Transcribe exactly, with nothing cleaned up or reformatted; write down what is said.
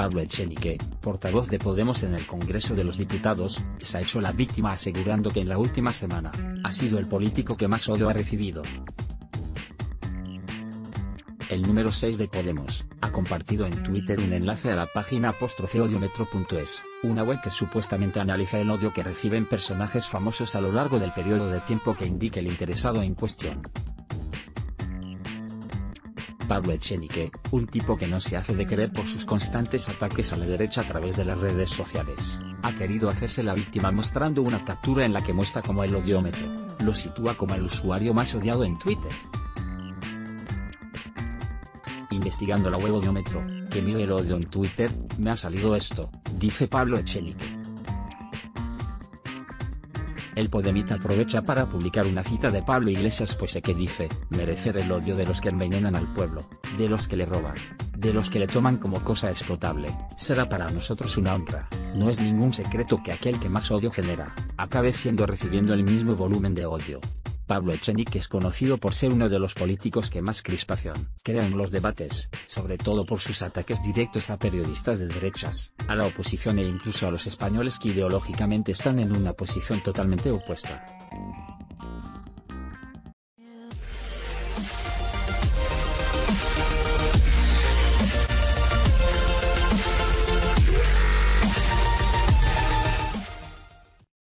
Pablo Echenique, portavoz de Podemos en el Congreso de los Diputados, se ha hecho la víctima asegurando que en la última semana, ha sido el político que más odio ha recibido. El número seis de Podemos, ha compartido en Twitter un enlace a la página apóstrofe odiometro punto es, una web que supuestamente analiza el odio que reciben personajes famosos a lo largo del periodo de tiempo que indique el interesado en cuestión. Pablo Echenique, un tipo que no se hace de querer por sus constantes ataques a la derecha a través de las redes sociales, ha querido hacerse la víctima mostrando una captura en la que muestra como el odiómetro, lo sitúa como el usuario más odiado en Twitter. Investigando la web Odiometro, que mide el odio en Twitter, me ha salido esto, dice Pablo Echenique. El podemita aprovecha para publicar una cita de Pablo Iglesias pues que dice, merecer el odio de los que envenenan al pueblo, de los que le roban, de los que le toman como cosa explotable, será para nosotros una honra, no es ningún secreto que aquel que más odio genera, acabe siendo recibiendo el mismo volumen de odio. Pablo Echenique es conocido por ser uno de los políticos que más crispación crea en los debates, sobre todo por sus ataques directos a periodistas de derechas, a la oposición e incluso a los españoles que ideológicamente están en una posición totalmente opuesta.